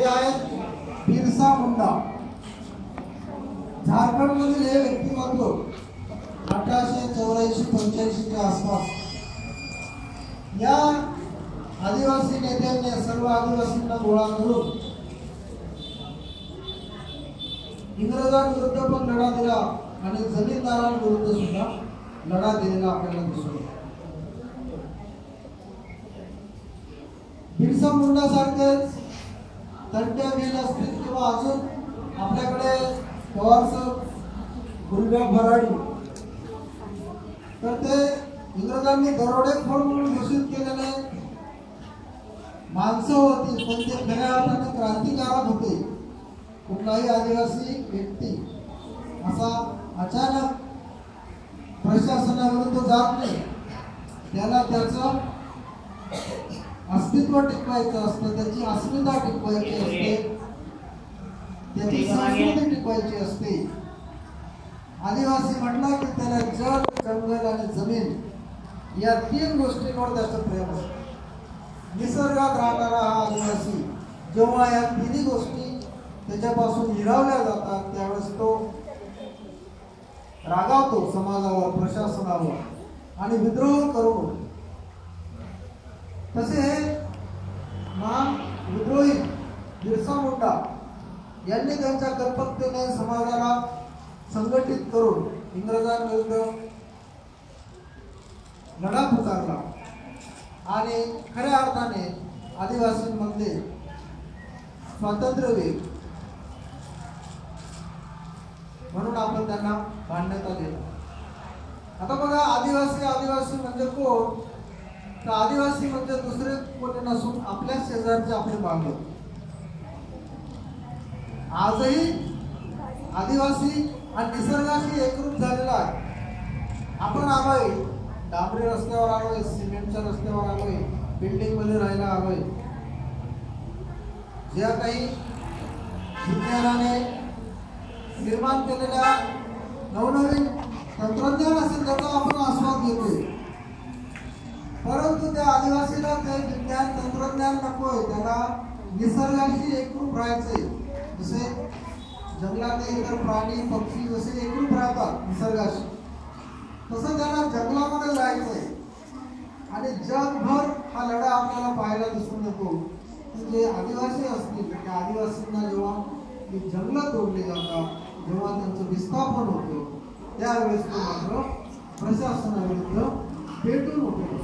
आहेत बिरसा मुंडा. झारखंड मधील हे व्यक्तिमत्व 1884-85 च्या आसपास या आदिवासी नेत्यांनी सर्व आदिवासींना गोळा करून इंग्रजांविरुद्ध पण लढा दिला आणि जमीनदारांविरुद्ध सुद्धा लढा दिलेला आपल्याला दिसतो. बिरसा मुंडा सारखेच तंट्या गेल असतील किंवा अजून आपल्याकडे पवारचं गुरुदेव भराडी, तर ते इंग्रजांनी दरोडेखोर म्हणून घोषित केलेले माणसं होती, पण ते खऱ्या अर्थाने क्रांतिकारक होते. कुठलाही आदिवासी व्यक्ती असा अचानक प्रशासनाविरुद्ध जात नाही. त्याला त्याचं अस्तित्व टिकवायचं असतं, त्याची अस्मिता टिकवायची असते, त्याची संस्कृती टिकवायची असते. आदिवासी म्हटलं की त्याला जग, जंगल आणि जमीन या 3 गोष्टींवर त्याचं प्रेम असतं. निसर्गात राहणारा हा आदिवासी जेव्हा या 3 गोष्टी त्याच्यापासून हिरावल्या जातात त्यावेळेस तो रागावतो समाजावर, प्रशासनावर आणि विद्रोह करून. तसे महान विद्रोही बिरसा मुंडा यांनी त्यांच्या कल्पकतेने समाजाला संघटित करून इंग्रजांविरुद्ध लढा पुकारला आणि खऱ्या अर्थाने आदिवासींमध्ये स्वातंत्र्यवीर म्हणून आपण त्यांना मान्यता दिली. आता बघा, आदिवासी म्हणजे कोण? तर आदिवासी म्हणजे दुसरे कोणी नसून आपल्या शेजारचे आपले बांधव. आजही आदिवासी आणि निसर्गाशी एकरूप झालेला आहे. आपण आलोय डांबरी रस्त्यावर, आलोय सिमेंटच्या रस्त्यावर, आलोय बिल्डिंग मध्ये राहायला आलोय. ज्या काही विज्ञानाने निर्माण केलेल्या नवनवीन तंत्रज्ञान असेल त्याचा आपण आस्वाद घेतोय, परंतु त्या आदिवासीला ते विज्ञान तंत्रज्ञान नकोय. त्याला निसर्गाशी एकरूप राहायचंय. जसे जंगलातील इतर प्राणी पक्षी जसे एकरूप राहतात निसर्गाशी, तसं त्याला जंगलामध्ये राहायचंय. आणि जगभर हा लढा आपल्याला पाहायला दिसून येतो. जे आदिवासी असतील त्या आदिवासींना जेव्हा जंगल तोडले जातात, जेव्हा त्यांचं विस्थापन होतं, त्यावेळेस तो मात्र प्रशासनाविरुद्ध पेटून उठतो.